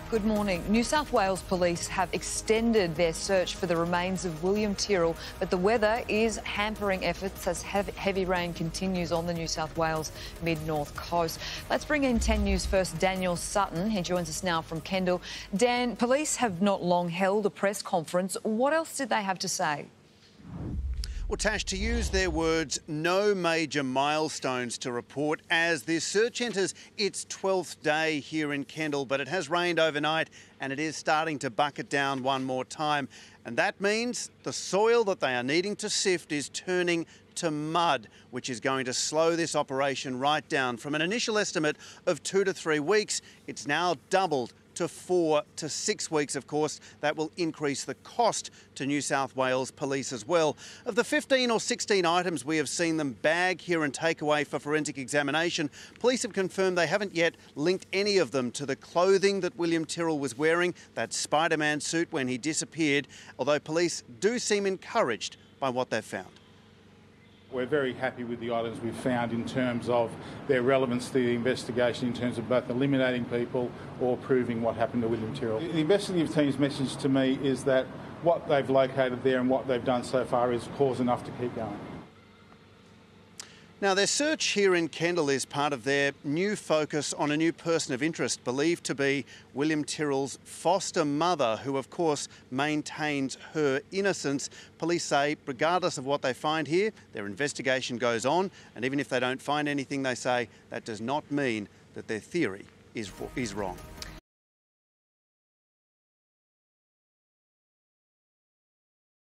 Good morning. New South Wales Police have extended their search for the remains of William Tyrrell, but the weather is hampering efforts as heavy rain continues on the New South Wales mid-north coast. Let's bring in 10 News first Daniel Sutton. He joins us now from Kendall. Dan, police have not long held a press conference. What else did they have to say? Well, Tash, to use their words, no major milestones to report as this search enters its 12th day here in Kendall, but it has rained overnight and it is starting to bucket down one more time. And that means the soil that they are needing to sift is turning to mud, which is going to slow this operation right down. From an initial estimate of 2 to 3 weeks, it's now doubled to 4 to 6 weeks, of course. That will increase the cost to New South Wales Police as well. Of the 15 or 16 items we have seen them bag here and take away for forensic examination, police have confirmed they haven't yet linked any of them to the clothing that William Tyrrell was wearing, that Spider-Man suit when he disappeared, although police do seem encouraged by what they've found. We're very happy with the items we've found in terms of their relevance to the investigation, in terms of both eliminating people or proving what happened to William Tyrrell. The investigative team's message to me is that what they've located there and what they've done so far is cause enough to keep going. Now, their search here in Kendall is part of their new focus on a new person of interest, believed to be William Tyrrell's foster mother, who, of course, maintains her innocence. Police say, regardless of what they find here, their investigation goes on, and even if they don't find anything, they say that does not mean that their theory is wrong.